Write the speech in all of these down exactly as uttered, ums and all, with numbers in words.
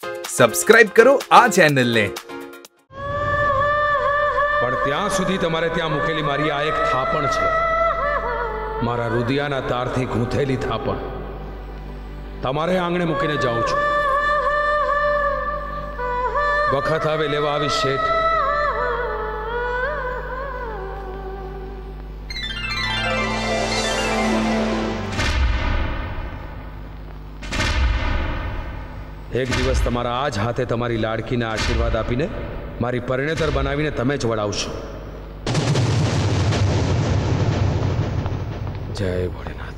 Subscribe કરો આ ચેનલને। પણ ત્યાં સુધી તમારે ત્યાં મૂકેલી મારી આ એક થાપણ છે, મારા રુદિયાના તારથી ગૂંથેલી થાપણ। તમારે આંગણે મૂકીને જાઉં છું। વખત આવે લેવા આવીશ શેઠ। એક દિવસ તમારા આ જ હાથે તમારી લાડકીના આશીર્વાદ આપીને મારી પરિણેતર બનાવીને તમે જ વડાવશો। જય ભોળેનાથ।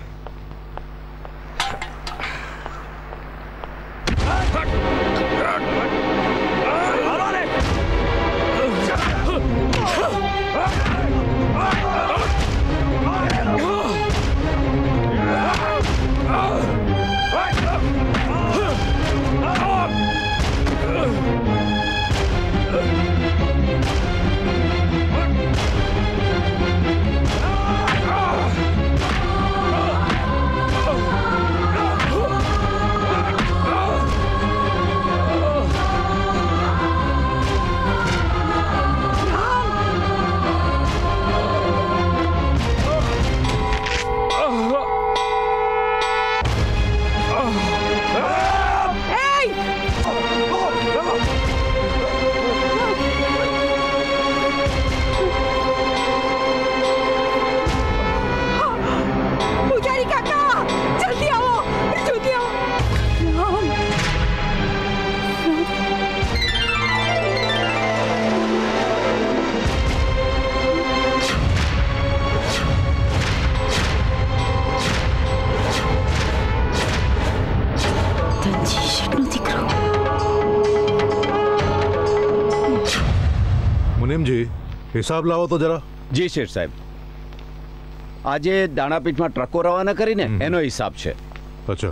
हिसाब लाવો तो जरा। जी शेठ साहब, आज दाणापीठ में ट्रको रवाना करीने एनो हिसाब छे। अच्छा।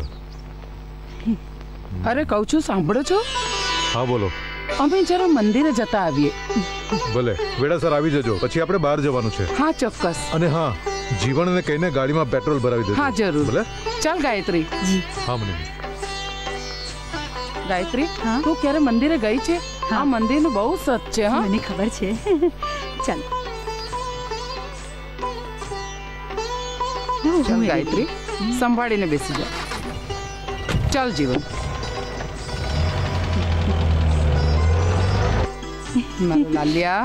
अरे कहूं छुं सांभळो छो? हाँ बोलो। अमे जरा मंदिरे जता आवीए। भले वेळासर आवी जजो, પછી આપણે બહાર જવાનું છે। हाँ ચોક્કસ। અને હા, જીવણને કહીને ગાડીમાં પેટ્રોલ ભરાવી દેજો। हाँ जरूर। ભલે। चल गायत्री जी। हाँ મને। गायत्री, तू क्यारे मंदिरे गई छे? हाँ मंदिर नु बहु सच छे। हाँ મને ખબર છે। चल चल गायत्री, संभाळीने बेसी जा। चल जीवन। मारो लालिया।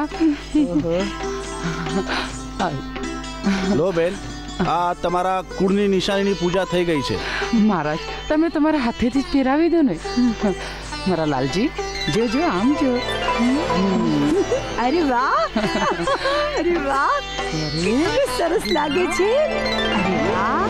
लो बेन, आ तमारा कुळनी निशानीनी पूजा થઈ ગઈ છે। महाराज તમે તમારા હાથેથી જ પહેરાવી દો ને। મારા લાલજી જો જો આમ જો। अरे वाह, अरे वाह, अरे सरस लागे छे। अरे वाह।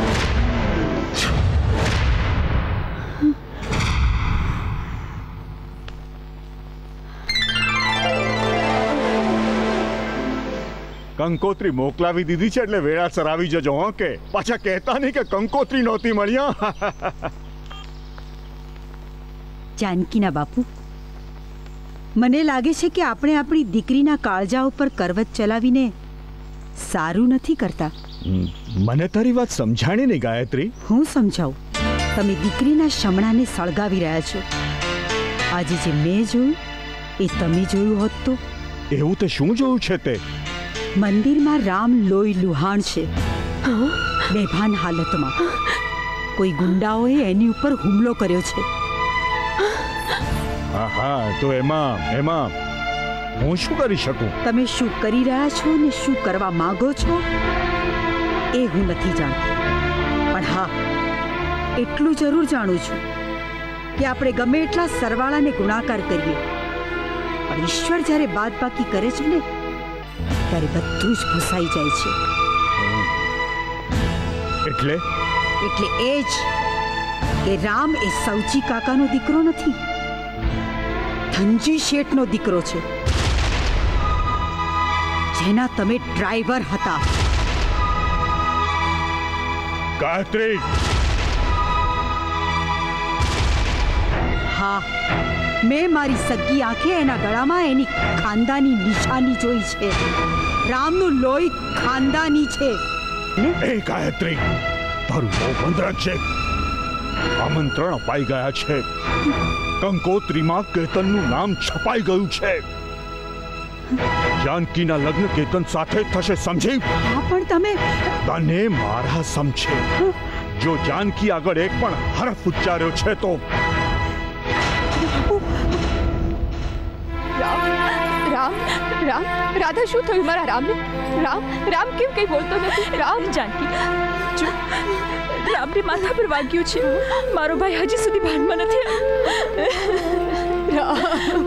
કંકોત્રી મોકલાવી દીધી છે એટલે વેળાસર આવી જજો। હો કે પાછા કહેતા નહીં કે કંકોત્રી નહોતી મળ્યા। જાનકીના બાપુ, મને લાગે છે કે આપણે આપણી દીકરીના કાળજા ઉપર કરવત ચલાવીને સારું નથી કરતા। મને તારી વાત સમજાણી નહીં ગાયત્રી। હું સમજાવું। તમે દીકરીના શમણાને સળગાવી રહ્યા છો। આજે જે મેં જોયું એ તમે જોયું હોત તો? એવું તે શું જોયું છે તે? મંદિરમાં રામ લોહી લુહાણ છે, બેભાન હાલતમાં। કોઈ ગુંડાઓએ એની ઉપર હુમલો કર્યો છે। હા હા, તો એમાં એમાં હું શું કરી શકું? તમે શું કરી રહ્યા છો ને શું કરવા માંગો છો એ હું નથી જાણતી, પણ હા એટલું જરૂર જાણું છું કે આપણે ગમે એટલા સરવાળાને ગુણાકાર કરીએ, પણ ઈશ્વર જ્યારે બાદબાકી કરે છે ને ત્યારે બધું જ ભૂસાઈ જાય છે। એટલે એટલે એ જ કે રામ એ સૌજી કાકાનો દીકરો નથી, ધનજી શેઠનો દીકરો છે, જેના તમે ડ્રાઈવર હતા। ગાયત્રી, હા, મેં મારી સગી આંખે એના ગળામાં એની ખાનદાની નિશાની જોઈ છે। રામનું લોહી ખાનદાની છે। એ ગાયત્રી, તારું મોં બંધ રાખજે। આમંત્રણ અપાઈ ગયા છે। કંકોત્રીમાં કેતનનું નામ છપાઈ ગયું છે. જાનકીના લગ્ન કેતન સાથે થશે, સમજી? હા, પણ તમે તને મારા સમજે. જો જાનકી આગળ એક પણ હરફ ઉચ્ચાર્યો છે તો રામ રામ રામ રાધા, શું થયું મારા રામને? રામ રામ કેમ કઈ બોલતો નથી? રામ જાનકી, જો રામને માથા પર વાગ્યું છે. મારો ભાઈ હજી સુધી ભાનમાં નથી. રામ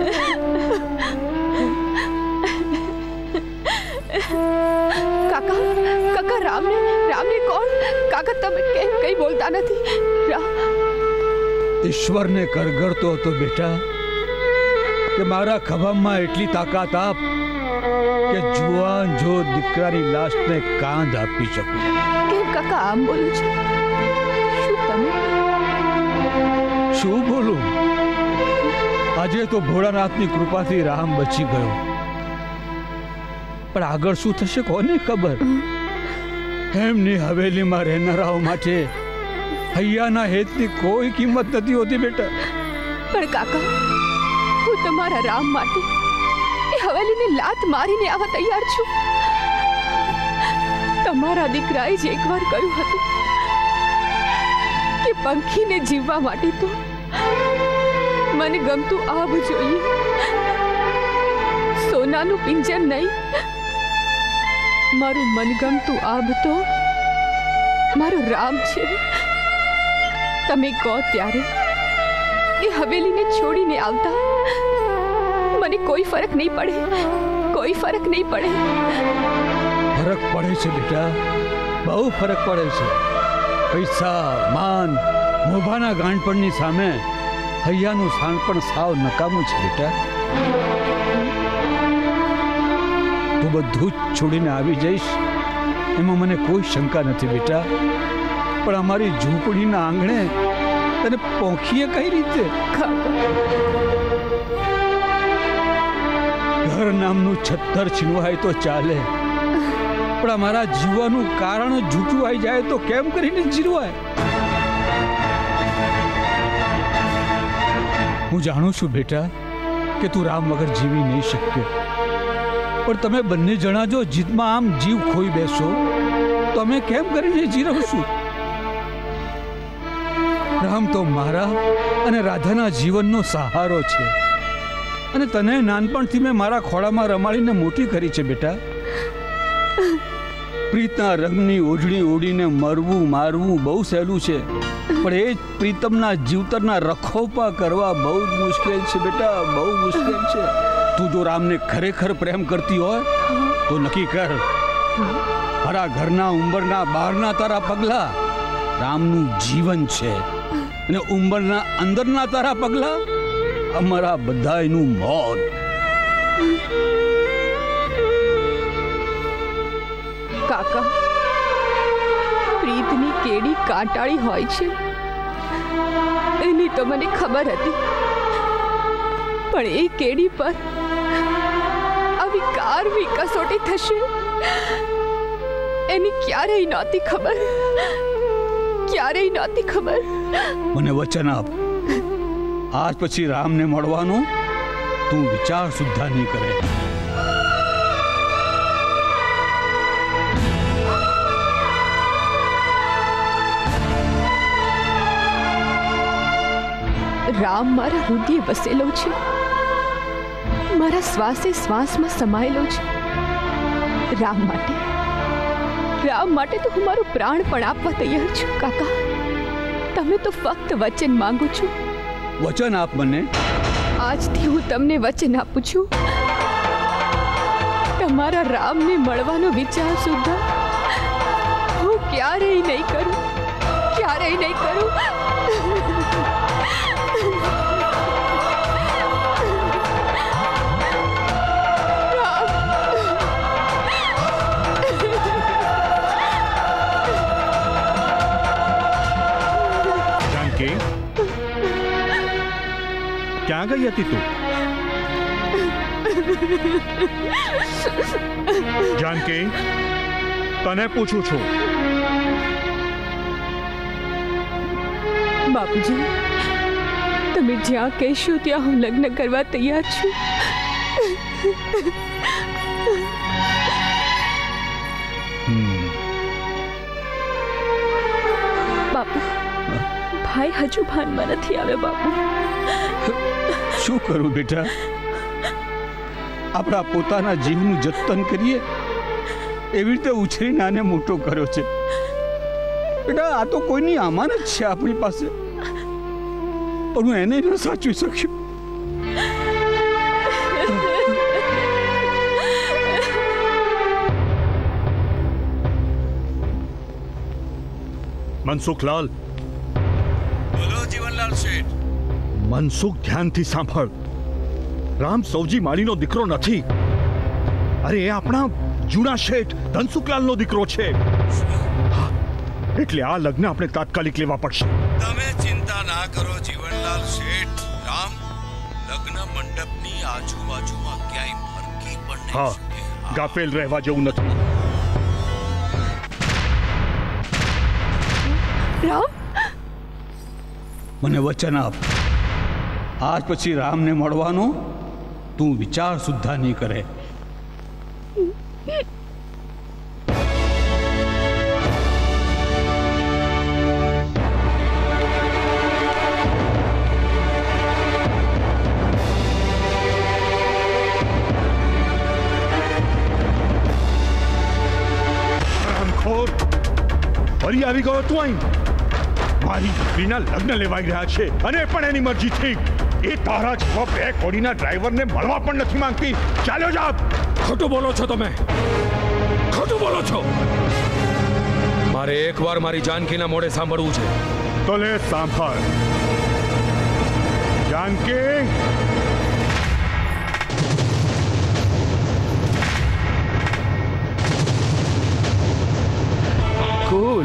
કાકા કાકા રામને રામને કોણ? કાકા તમે કેમ કઈ બોલતા નથી? રામ ઈશ્વરને કરગરતો હતો બેટા કે મારા ખભામાં એટલી તાકાત આપ કે જુવાન જો દીકરાની લાશને કાંધ આપી શકું. કેમ કાકા આમ બોલો છો? શું તમે? શું બોલું? આજે તો ભોળાનાથની કૃપાથી રામ બચી ગયો, પણ આગળ શું થશે કોને ખબર. એમની હવેલીમાં રહેનારાઓ માટે હૈયાના હેતની કોઈ કિંમત નથી હોતી બેટા. પણ કાકા, હું તમારા રામ માટે એ હવેલીને લાત મારીને આવવા તૈયાર છું. તમારા દીકરાએ જ એકવાર કહ્યું હતું કે પંખીને જીવવા માટે તો મને ગમતું આભ જોઈએ, સોનાનું પિંજર નહીં. મારું મનગમતું આભ તો મારો રામ છે. તમે કહો ત્યારે એ હવેલીને છોડીને આવતા મને કોઈ ફરક નહીં પડે, કોઈ ફરક નહીં પડે. ફરક પડે છે બેટા, બહુ ફરક પડે છે. પૈસા, માન, મોભાના ગાંઠપણની સામે હૈયાનું શાણપણ સાવ નકામું છે બેટા. તું બધું જ છોડીને આવી જઈશ એમાં મને કોઈ શંકા નથી બેટા, પણ અમારી ઝૂંપડીના આંગણે તને પહોંચીએ કઈ રીતે? ઘર નામનું છત્તર છીનવાય તો ચાલે, પણ અમારા જીવવાનું કારણ જૂઠું આવી જાય તો કેમ કરીને જીરવાય? હું જાણું છું બેટા કે તું રામ વગર જીવી નહીં શક્યો, પણ તમે બંને જણા જો જીતમાં આમ જીવ ખોઈ બેસો તો અમે કેમ કરીને જીરવશું? રામ તો મારા અને રાધાના જીવનનો સહારો છે, અને તને નાનપણથી મેં મારા ખોળામાં રમાડીને મોટી કરી છે બેટા. પ્રીતના રંગની ઓઢણી ઓઢીને મરવું મારવું બહુ સહેલું છે, પણ એ જ પ્રીતમના જીવતરના રખોપા કરવા બહુ જ મુશ્કેલ છે બેટા, બહુ મુશ્કેલ છે. તું જો રામને ખરેખર પ્રેમ કરતી હોય તો નક્કી કર, મારા ઘરના ઉંબરના બહારના તારા પગલા રામનું જીવન છે, અને ઉંબરના અંદરના તારા પગલા અમારા બધાયનું મોત. કાકા, પ્રીતની કેડી કાંટાળી હોય છે એની તો મને ખબર હતી, પણ એ કેડી પર આવી કારવી કસોટી થશે એની ક્યારેય નહોતી ખબર, ક્યારેય નહોતી ખબર. મને વચન આપ, આજ પછી રામને મળવાનો તું વિચાર સુદ્ધા નહીં કરે. રામ મારા હૃદય વસેલો છે, મારા શ્વાસે શ્વાસમાં સમાયેલો છે. રામ માટે રામ માટે તો હું મારું પ્રાણ પણ આપવા તૈયાર છું. કાકા, તમે તો ફક્ત વચન માંગો છો. વચન આપ મને. આજથી હું તમને વચન આપું છું, તમારા રામને મળવાનો વિચાર સુદ્ધા હું ક્યારેય નહીં કરું, ક્યારેય નહીં કરું. ક્યાં ગઈ હતી તું? જાનકી, તને પૂછું છું. બાપુજી, તમે જ્યાં કહેશો ત્યાં હું લગ્ન કરવા તૈયાર છું. બાપુ, ભાઈ હજુ ભાનમાં નથી આવ્યો. બાપુ, શું કરું બેટા? આપણા પોતાના જીવનું જતન કરીએ એવી રીતે ઉછરીને આને મોટો કર્યો છે. બેટા, આ તો કોઈની અમાનત છે આપણી પાસે, પણ હું એને ન સાચવી શક્યો. મનસુખલાલ. બોલો જીવનલાલ શેઠ. મનસુખ, ધ્યાનથી સાંભળ. રામ સૌજી માળીનો દીકરો નથી. અરે એ આપણા જૂના શેઠ ધનસુખલાલનો દીકરો છે. એટલે આ લગ્ન આપણે તાત્કાલિક લેવા પડશે. તમે ચિંતા ના કરો જીવનલાલ શેઠ. રામ લગ્ન મંડપની આજુબાજુમાં ક્યાંય ફરકી પણ નહીં હા, શકે. ગાફેલ રહેવા જેવું નથી. રામ, મને વચન આપ, આજ પછી રામને મળવાનો તું વિચાર સુદ્ધા નહીં કરે. ફરી આવી ગયો તું અહીં. મારી દીકરીના લગ્ન લેવાઈ રહ્યા છે અને પણ એની મરજીથી. એ તારા જેવા બે કોડીના ડ્રાઈવરને મળવા પણ નથી માંગતી. ચાલ્યો જા. ખોટું બોલો છો તમે, ખોટું બોલો છો. મારે એકવાર મારી જાનકીના મોઢે સાંભળવું છે. તો લે સાંભળ. જાનકી, કુલ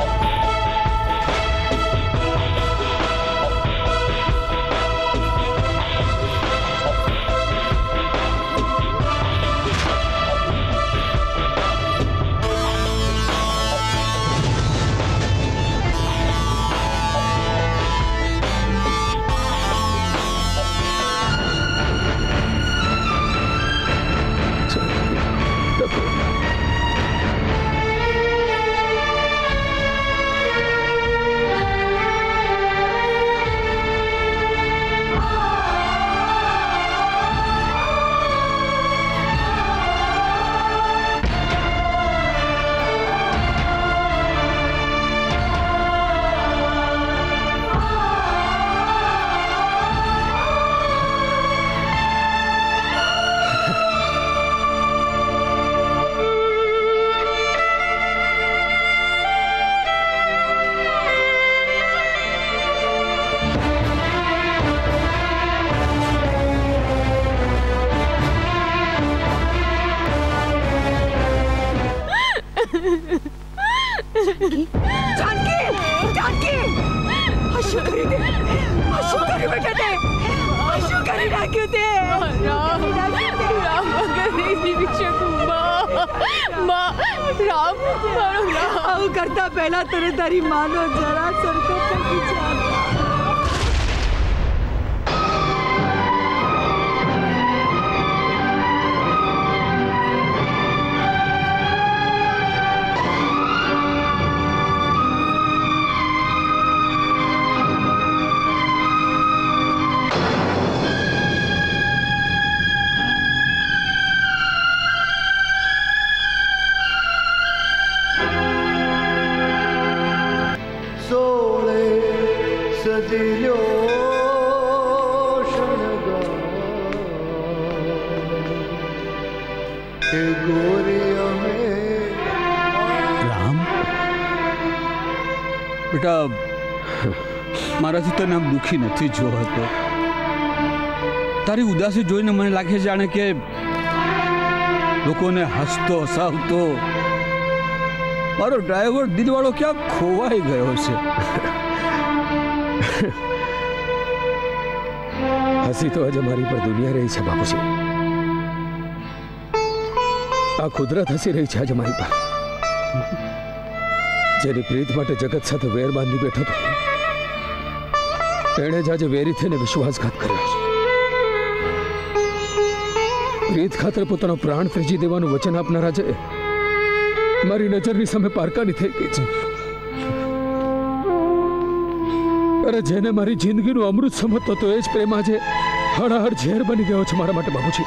કરતા પહેલા તને તારી માનો જરા સરખો પગી ચાલ. રામ, બેટા, મારાથી તને આમ દુઃખી નથી જોવાતો. તારી ઉદાસી જોઈને મને લાગે જાણે કે લોકોને હસતો હસાવતો મારો ડ્રાઈવર દિલવાળો ક્યાં ખોવાઈ ગયો છે. હસી તો આજે મારી પર દુનિયા રહી છે બાપુજી. આ કુદરત હસી રહી છે આજે મારી પર. જેની પ્રીત માટે જગત સાથે વેર બાંધી બેઠો હતો એણે જ આજે વેરી થઈને વિશ્વાસઘાત કર્યો છે. રીત ખાતર પોતાનો પ્રાણ ત્યજી દેવાનું વચન આપનાર આજે મારી નજરની સામે પારકાની થઈ ગઈ છે. અરે જેને મારી જિંદગીનું અમૃત સમજતો હતો એ જ પ્રેમ આજે હળહળ ઝેર બની ગયો છે મારા માટે. બાપુજી,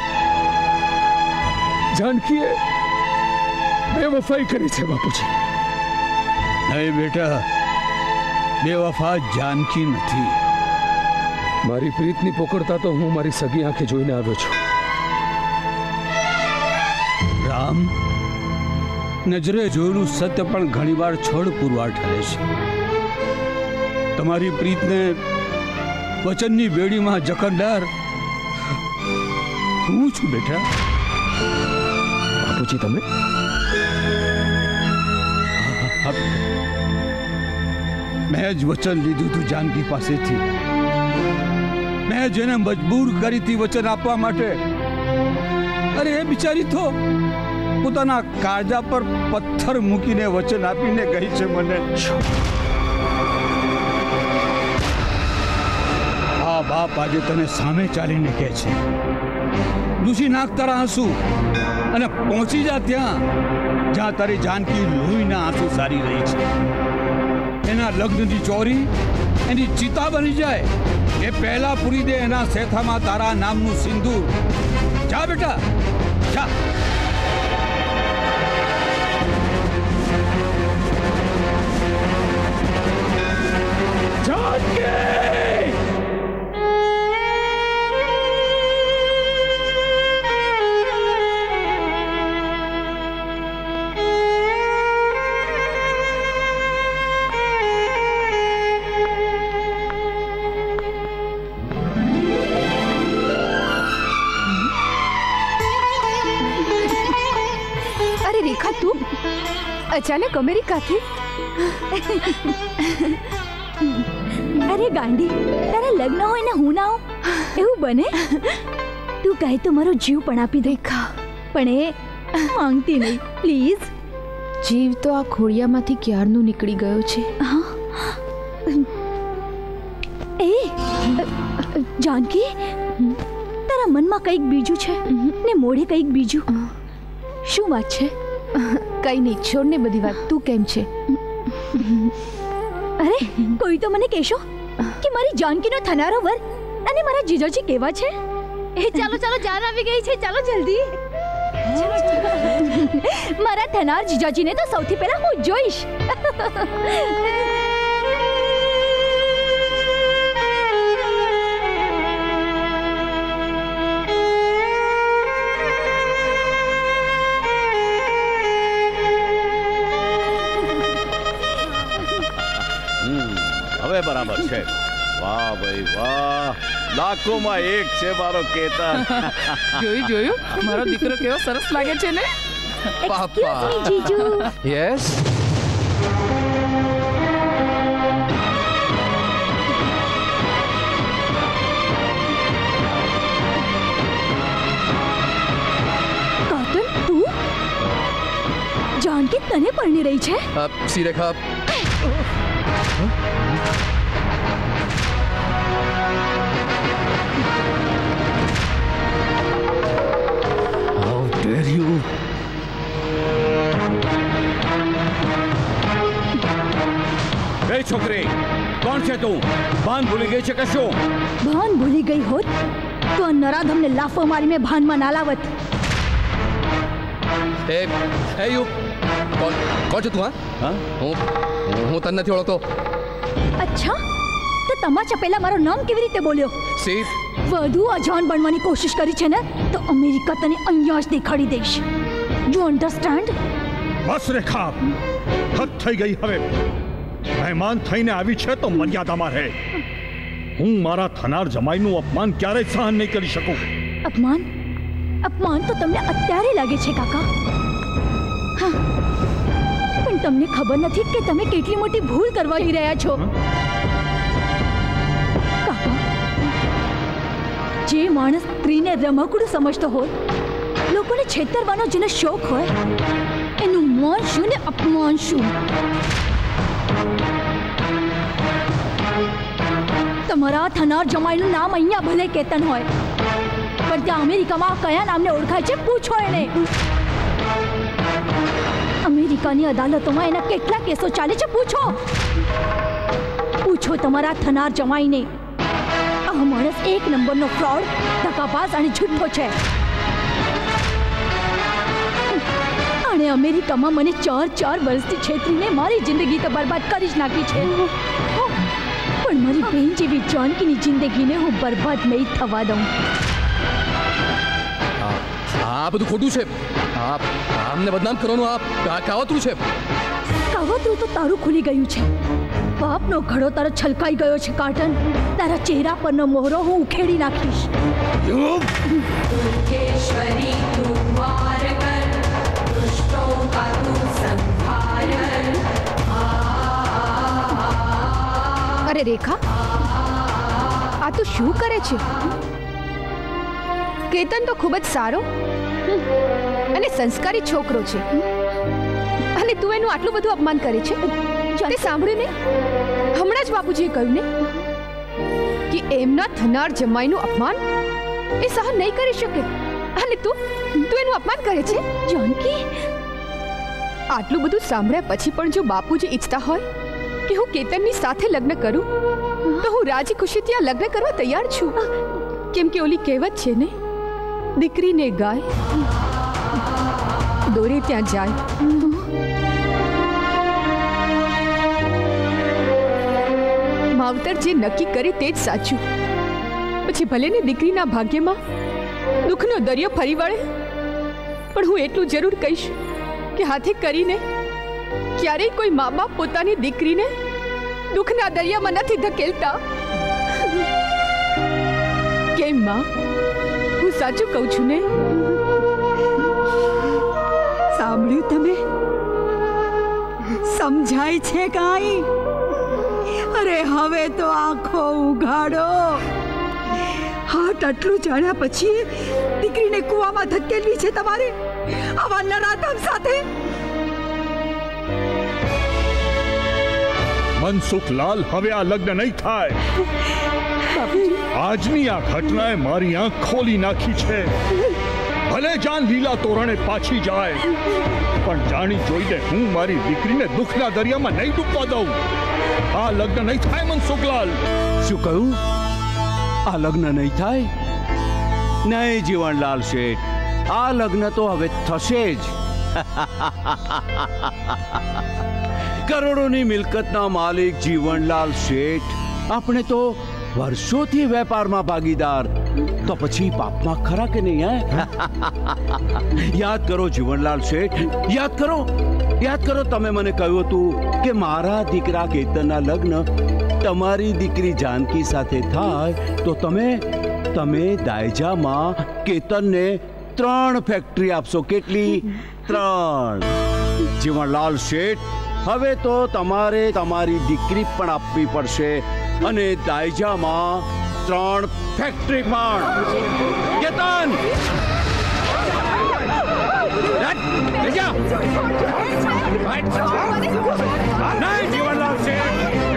જાનકીએ બેવફાઈ કરી છે બાપુજી. નહીં બેટા, બેવફા જાનકી નથી. મારી પ્રીતની પોકળતા તો હું મારી સગી આંખે જોઈને આવ્યો છું. રામ, નજરે જોયેલું સત્ય પણ ઘણીવાર છળ પુરવાર ઠરે છે. તમારી પ્રીતને વચનની બેડીમાં જકરદાર હું છું બેટા. બાપુજી, તમે મેં જ વચન લીધું હતું જાનકી પાસેથી. મેં જેને મજબૂર કરી હતી વચન આપવા માટે. અરે એ બિચારી તો પોતાના કાળજા પર પથ્થર મૂકીને વચન આપીને ગઈ છે મને. આ બાપ આજે તને સામે ચાલીને કહે છે, લૂસી નાખ તારા આંસુ અને પહોંચી જા ત્યાં જ્યાં તારી જાનકી લોહીના આંસુ સારી રહી છે. એના લગ્નની ચોરી એની ચિતા બની જાય એ પહેલા પૂરી દે એના સેથામાં તારા નામનું સિંદૂર. જા બેટા, જા. અચાનક અમેરિકાથી? અરે ગાંડી, તારા લગ્ન હોય ને હું ના આવું એવું બને? તું કહે તો મારો જીવ પણ આપી દે. પણ એ માંગતી નહીં. પ્લીઝ. જીવ તો આ ખોડિયામાંથી ક્યારનું નીકળી ગયો છે. એ જાનકી, તારા મનમાં કંઈક બીજું છે ને મોઢે કંઈક બીજું. શું વાત છે? કઈ નહીં, છોડ ને બધી વાત. તું કેમ છે? અરે કોઈ તો મને કહેશો કે મારી જાનકીનો થનારો વર અને મારા જીજાજી કેવા છે. એ ચાલો ચાલો, જાન આવી ગઈ છે, ચાલો જલ્દી. મારા થનાર જીજાજીને તો સૌથી પહેલા હું જોઈશ. હવે બરાબર છે. વાહ ભાઈ વાહ, લાખોમાં એક છે મારો કેતન. જોયું જોયું, મારો દીકરો કેવો સરસ લાગે છે ને. એક્સક્યુઝ મી જીજુ. યસ. કાતન, તું? જાનકી તને પરણી રહી છે? શ્રીરેખા, How dare you? એ છોકરી, કોણ છે તું? ભાન ભૂલી ગઈ છે કે શું? ભાન ભૂલી ગઈ હોત તો આ નરાધમને લાફો મારીને ભાનમાં ના લાવત. એ એ યુ કોણ કોણ છે તું? હા, હું હું તને નથી ઓળખતો. અચ્છા, તો તમાચા પહેલા મારું નામ કેવી રીતે બોલ્યો? સીફ. વધુ અજાણ બનવાની કોશિશ કરી છે ને તો અમેરિકા તને અહીંયા જ દેખાડી દઈશ. You understand? બસ રેખા, હદ થઈ ગઈ હવે. મહેમાન થઈને આવી છે તો મર્યાદામાં રહે. હું મારા થનાર જમાઈનું અપમાન ક્યારેય સહન નહીં કરી શકું. અપમાન? અપમાન તો તમને અત્યારે લાગે છે કાકા. હા, પણ તમને ખબર નથી કે તમે કેટલી મોટી ભૂલ કરવા જઈ રહ્યા છો. કાકા, જે માણસ સ્ત્રીને રમકડું સમજતો હોય, લોકોને છેતરવાનો જેને શોખ હોય, એનું માન શું ને અપમાન શું? તમારા થનાર જમાઈનું નામ અહીંયા ભલે કેતન હોય, પણ ત્યાં અમેરિકામાં કયા નામને ઓળખાય છે પૂછો એને. અમેરિકાની અદાલતોમાં એના કેટલા કેસો ચાલે છે પૂછો. પૂછો તમારા થનાર જમાઈને. આ માણસ એક નંબરનો ફ્રોડ, ધક્કાબાજ અને જુઠ્ઠો છે. અને અમેરિકામાં મને ચાર ચાર વર્ષથી છેતરીને મારી જિંદગી તો બરબાદ કરી જ નાખી છે. પણ મારી બહેન જેવી જાનકીની જિંદગીને હું બરબાદ નહીં થવા દઉં. આ બધું ખોટું છે. આ આમને બદનામ કરવાનું આ કાવતરું છે. કાવતરું તો તારું ખુલી ગયું છે. બાપનો ઘડો તારો છલકાઈ ગયો છે કાટન. તારા ચહેરા પરનો મોહરો હું ઉખેડી નાખીશ. અરે રેખા, આ તું શું કરે છે? કેતન તો ખૂબ જ સારો અને સંસ્કારી છોકરો છે, અને તું એનું આટલું બધું અપમાન કરે છે. તે સાંભળ્યું ને, હમણાં જ બાપુજીએ કહ્યું ને કે એમના થનાર જમાઈનું અપમાન એ સહન નહીં કરી શકે, અને તું તું એનું અપમાન કરે છે. જાનકી, આટલું બધું સાંભળ્યા પછી પણ જો બાપુજી ઈચ્છતા હોય કે હું કેતનની સાથે લગ્ન કરું તો હું રાજી ખુશીથી આ લગ્ન કરવા તૈયાર છું. કેમ કે ઓલી કહેવત છે ને, દીકરીને ગાય દોરે ત્યાં જાય. માવતર જે નક્કી કરે તે જ સાચું. પછી ભલે ને દીકરીના ભાગ્યમાં દુઃખનો દરિયો ફરી વળે, પણ હું એટલું જરૂર કહીશ કે હાથે કરીને ક્યારેય કોઈ મા બાપ પોતાની દીકરીને દુઃખના દરિયામાં નથી ધકેલતા. કેમ માં, હું સાચું કહું છું ને? સાંભળ્યું તમે? સમજાય છે કાંઈ? અરે હવે તો આંખો ઉઘાડો. હાટ આટલું જાણ્યા પછી દીકરીને કૂવામાં ધકેલવી છે તમારે આવા નરાધમ સાથે? મનસુખલાલ, હવે આ લગ્ન નહીં થાય. આજની આ ઘટનાએ મારી આંખ ખોલી નાખી છે. ભલે જાન લીલા તોરણે પાછી જાય, પણ જાણી જોઈને હું મારી દીકરીને દુઃખના દરિયામાં નહીં ડૂબવા દઉં. આ લગ્ન નહીં થાય મનસુખલાલ. શું કહ્યું? આ લગ્ન નહીં થાય? નહીં જીવનલાલ શેઠ, આ લગ્ન તો હવે થશે જ. કરોડોની મિલકતના માલિક જીવનલાલ શેઠ, આપણે તો વર્ષોથી વેપારમાં ભાગીદાર, તો પછી પાપમાં ખરા કે નહીં? હે યાદ કરો જીવનલાલ શેઠ, યાદ કરો યાદ કરો તમે મને કહ્યું હતું કે મારા દીકરા કેતનના લગ્ન તમારી દીકરી જાનકી સાથે થાય તો તમે તમે દાયજામાં કેતનને ત્રણ ફેક્ટરી આપશો. કેટલી? ત્રણ. જીવનલાલ શેઠ, હવે તો તમારે તમારી દીકરી પણ આપવી પડશે, અને દાયજામાં ત્રણ ફેક્ટરી પણ. કેતન, નહીં જીવનલાલ શેઠ.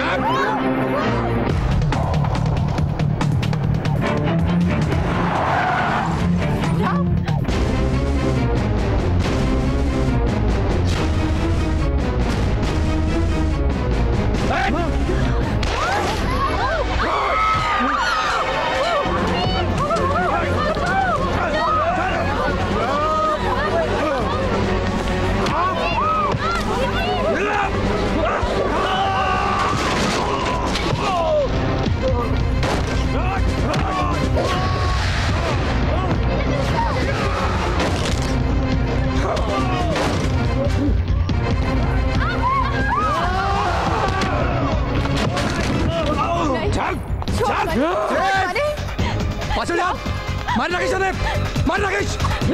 પાછળ જા, મારી નાખીશ તને, મારી નાખીશ.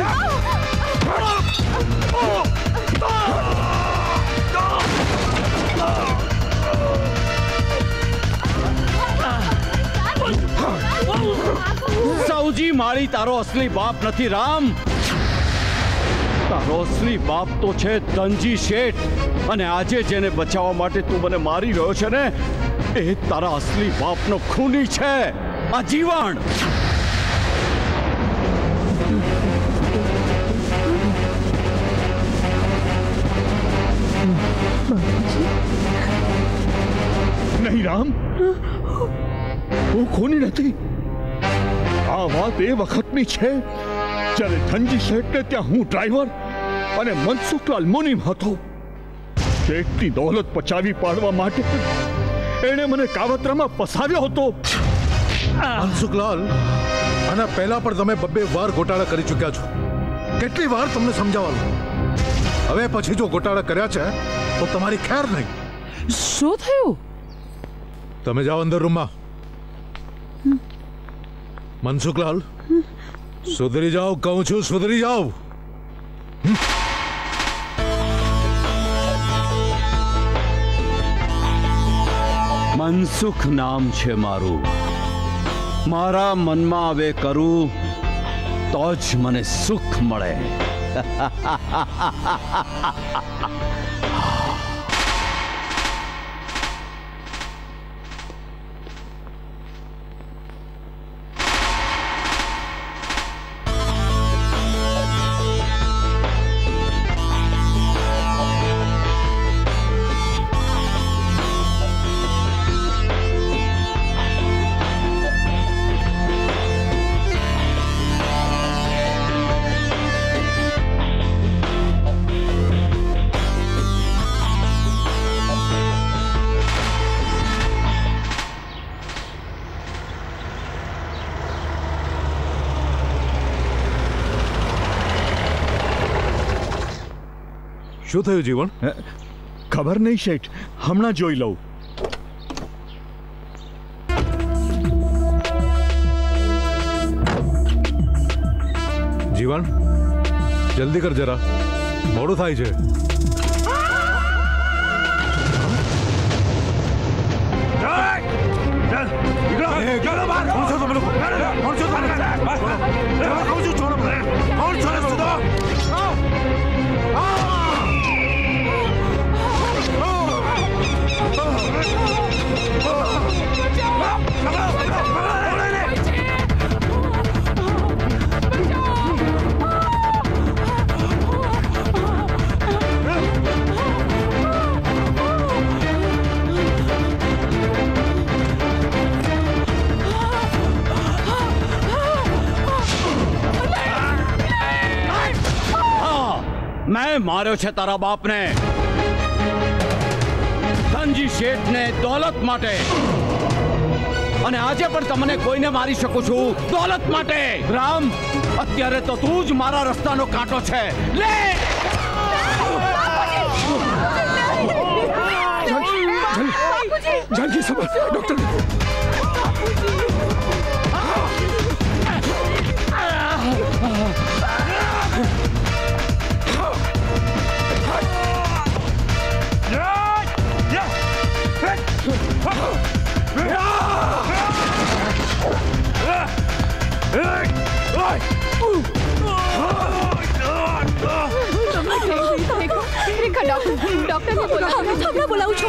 સૌજી માળી તારો અસલી બાપ નથી રામ. તારો અસલી બાપ તો છે ધનજી શેઠ, અને આજે જેને બચાવવા માટે તું મને મારી રહ્યો છે ને, એ તારા અસલી બાપનો ખૂની છે આ જીવન. નહીં રામ, હું ખૂની નથી. આ વાત એ વખતની છે જ્યારે ધનજી શેઠને ત્યાં હું ડ્રાઈવર અને મનસુખલાલ મુનિમ હતો. શેઠની દોલત પચાવી પાડવા માટે એણે મને કાવતરામાં ફસાવ્યો હતો. મનસુખલાલ, આના પહેલા પણ તમે બબ્બે વાર ગોટાળા કરી ચૂક્યા છો. કેટલી વાર તમને સમજાવવાનું? હવે પછી જો ગોટાળા કર્યા છે તો તમારી ખેર નહીં. શું થયું? તમે જાઓ અંદર રૂમમાં. મનસુખલાલ, સુધરી જાઓ કહું છું, સુધરી જાઓ. મનસુખ નામ છે મારું. મારા મનમાં હવે કરું તો જ મને સુખ મળે. શું થયું જીવન? ખબર નહીં શેઠ, હમણાં જોઈ લઉં. જીવન, જલ્દી કર જરા, મોડું થાય છે. मैं मार्यो छे तारा बाप ने, धनजी शेठ ने दौलत माटे, અને આજે પણ તમને કોઈને મારી શકું છું દોલત માટે. રામ, અત્યારે તો તું જ મારા રસ્તાનો કાંટો છે. લે जानकी सब डॉक्टर डॉक्टर ने बोला हमें बोलाऊं छो.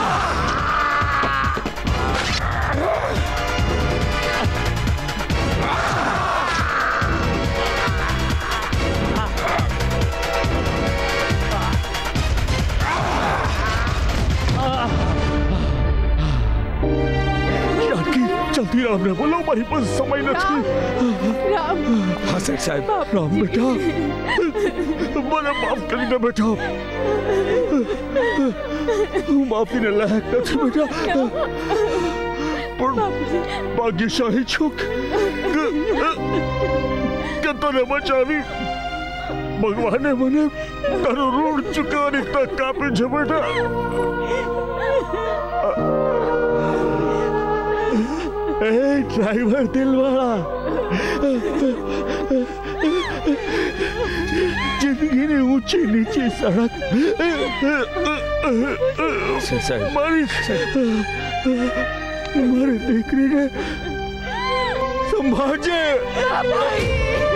Ah! जल्दी राम ने बोलो, मारी पास समय નથી. રામ હા શેઠ સાહેબ. રામ બેટા, મને માફ કરી દે બેટા. હું માફીને લાયક નથી બેટા, પણ ભાગ્યશાળી છું કે તને બચાવી. ભગવાને મને તારું ઋણ ચૂકવવાની તક આપી છે બેટા. એ ડ્રાઈવર દિલવાળા, જિંદગીની ઊંચી નીચી સડક મારી મારી દીકરીને સંભાળજે.